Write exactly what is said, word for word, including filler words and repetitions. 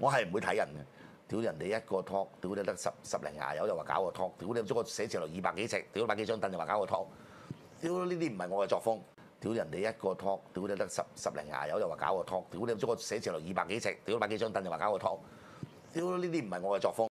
我係唔會睇人嘅。屌人哋一個 talk， 屌你得十十零廿友又話搞個 talk， 屌你將個寫字樓二百幾尺，屌百幾張凳又話搞個 talk， 屌呢啲唔係我嘅作風。屌人哋一個 talk， 屌你得十十零廿友又話搞個 talk， 屌你將個寫字樓二百幾尺，屌百幾張凳又話搞個 talk， 屌呢啲唔係我嘅作風。